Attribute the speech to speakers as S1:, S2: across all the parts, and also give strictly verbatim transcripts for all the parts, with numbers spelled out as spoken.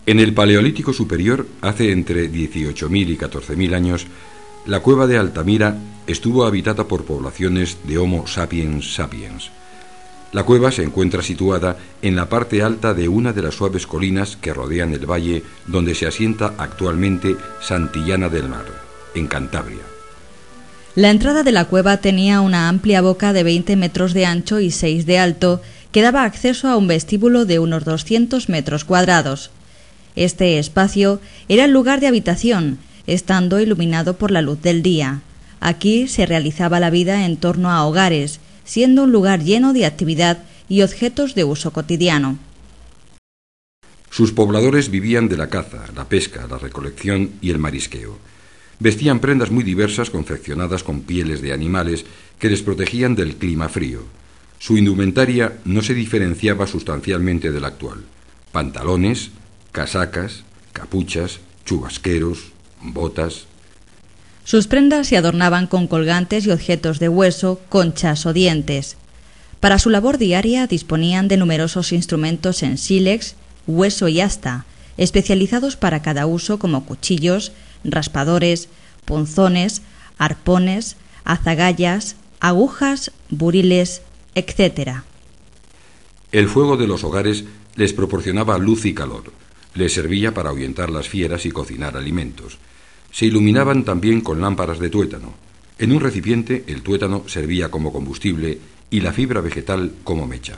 S1: En el Paleolítico Superior, hace entre dieciocho mil y catorce mil años, la cueva de Altamira estuvo habitada por poblaciones de Homo sapiens sapiens. La cueva se encuentra situada en la parte alta de una de las suaves colinas que rodean el valle donde se asienta actualmente Santillana del Mar, en Cantabria.
S2: La entrada de la cueva tenía una amplia boca de veinte metros de ancho y seis de alto, que daba acceso a un vestíbulo de unos doscientos metros cuadrados. Este espacio era el lugar de habitación, estando iluminado por la luz del día. Aquí se realizaba la vida en torno a hogares, siendo un lugar lleno de actividad y objetos de uso cotidiano.
S1: Sus pobladores vivían de la caza, la pesca, la recolección y el marisqueo. Vestían prendas muy diversas confeccionadas con pieles de animales que les protegían del clima frío. Su indumentaria no se diferenciaba sustancialmente de la actual. Pantalones, casacas, capuchas, chubasqueros, botas.
S2: Sus prendas se adornaban con colgantes y objetos de hueso, conchas o dientes. Para su labor diaria disponían de numerosos instrumentos en sílex, hueso y asta, especializados para cada uso como cuchillos, raspadores, punzones, arpones, azagallas, agujas, buriles, etcétera.
S1: El fuego de los hogares les proporcionaba luz y calor. Les servía para ahuyentar las fieras y cocinar alimentos. Se iluminaban también con lámparas de tuétano. En un recipiente el tuétano servía como combustible y la fibra vegetal como mecha.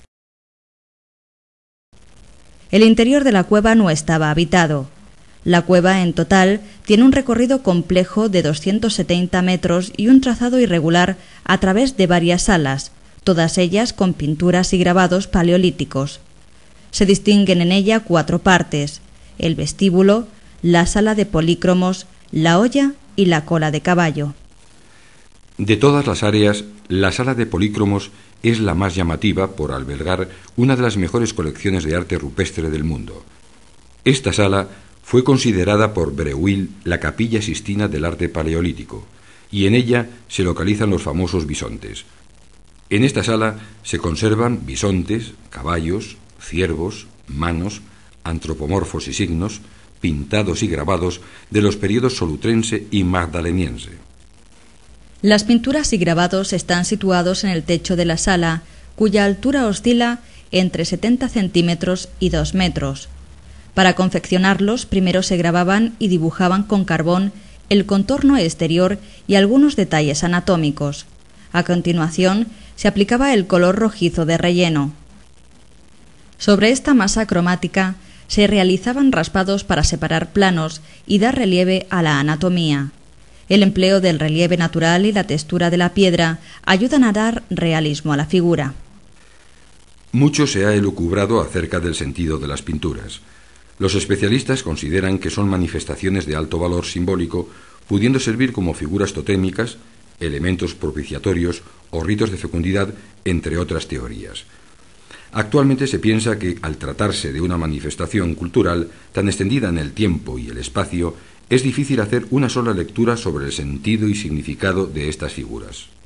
S2: El interior de la cueva no estaba habitado. La cueva en total tiene un recorrido complejo de doscientos setenta metros y un trazado irregular a través de varias salas, todas ellas con pinturas y grabados paleolíticos. Se distinguen en ella cuatro partes: el vestíbulo, la sala de polícromos, la olla y la cola de caballo.
S1: De todas las áreas, la sala de polícromos es la más llamativa por albergar una de las mejores colecciones de arte rupestre del mundo. Esta sala fue considerada por Breuil la capilla sistina del arte paleolítico, y en ella se localizan los famosos bisontes. En esta sala se conservan bisontes, caballos, ciervos, manos, antropomorfos y signos, pintados y grabados de los períodos solutrense y magdaleniense.
S2: Las pinturas y grabados están situados en el techo de la sala, cuya altura oscila entre setenta centímetros y dos metros. Para confeccionarlos, primero se grababan y dibujaban con carbón el contorno exterior y algunos detalles anatómicos. A continuación, se aplicaba el color rojizo de relleno. Sobre esta masa cromática se realizaban raspados para separar planos y dar relieve a la anatomía. El empleo del relieve natural y la textura de la piedra ayudan a dar realismo a la figura.
S1: Mucho se ha elucubrado acerca del sentido de las pinturas. Los especialistas consideran que son manifestaciones de alto valor simbólico, pudiendo servir como figuras totémicas, elementos propiciatorios o ritos de fecundidad, entre otras teorías. Actualmente se piensa que, al tratarse de una manifestación cultural tan extendida en el tiempo y el espacio, es difícil hacer una sola lectura sobre el sentido y significado de estas figuras.